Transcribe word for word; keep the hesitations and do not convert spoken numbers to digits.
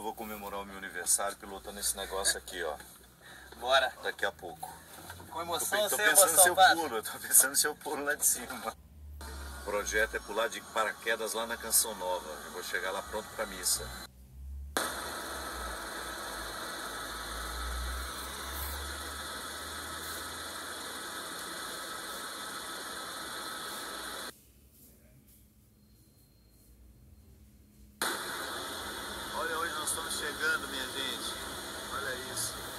vou comemorar o meu aniversário pilotando esse negócio aqui, ó. Bora. Daqui a pouco. Com emoção ou Tô sem pensando emoção, se eu padre? pulo, eu tô pensando se eu pulo lá de cima. O projeto é pular de paraquedas lá na Canção Nova. Eu vou chegar lá pronto pra missa. Olha onde nós estamos chegando, minha gente. Olha isso.